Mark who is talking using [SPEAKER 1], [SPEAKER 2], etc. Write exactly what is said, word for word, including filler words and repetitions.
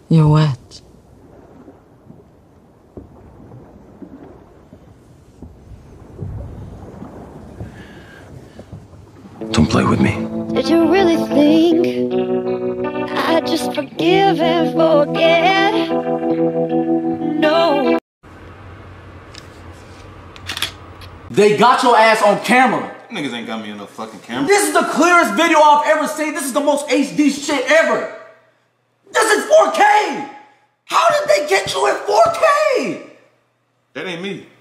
[SPEAKER 1] You're wet.
[SPEAKER 2] Don't play with me.
[SPEAKER 3] Did you really think I'd just forgive and forget? No.
[SPEAKER 4] They got your ass on camera.
[SPEAKER 5] Niggas ain't got me on no fucking camera.
[SPEAKER 4] This is the clearest video I've ever seen. This is the most H D shit ever. This is four K. How did they get you in four K?
[SPEAKER 5] That ain't me.